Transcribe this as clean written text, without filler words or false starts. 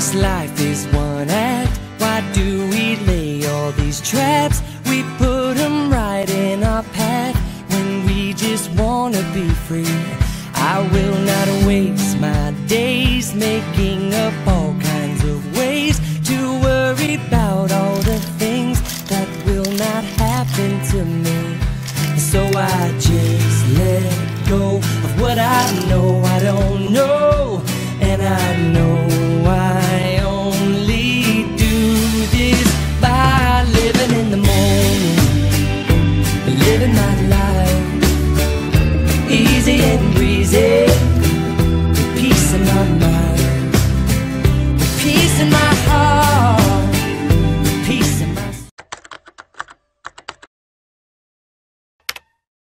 this life is one act. Why do we lay all these traps? We put them right in our path when we just wanna be free. I will not waste my days making up all kinds of ways to worry about all the things that will not happen to me. So I just let go of what I know I don't know, and I know I only do this by living in the moment, living my life.